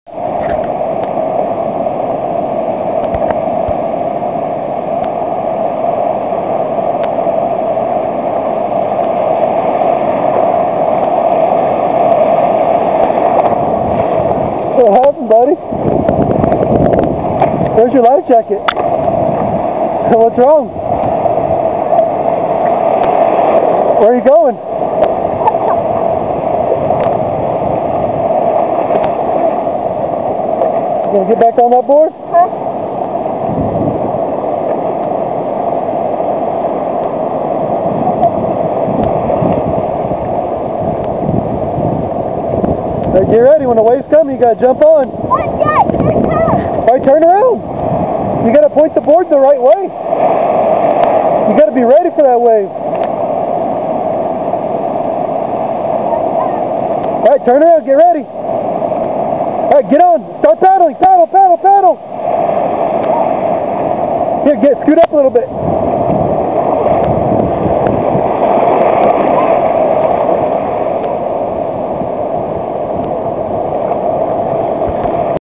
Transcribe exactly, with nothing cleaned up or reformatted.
What happened, buddy? Where's your life jacket? What's wrong? Where are you going? You gonna get back on that board? Huh? Right, get ready. When the waves come, you gotta jump on. What? Yeah, here it comes. All right, turn around. You gotta point the board the right way. You gotta be ready for that wave. All right, turn around. Get ready. All right, get on. Start paddling. Paddle, paddle, paddle. Here, get scoot up a little bit.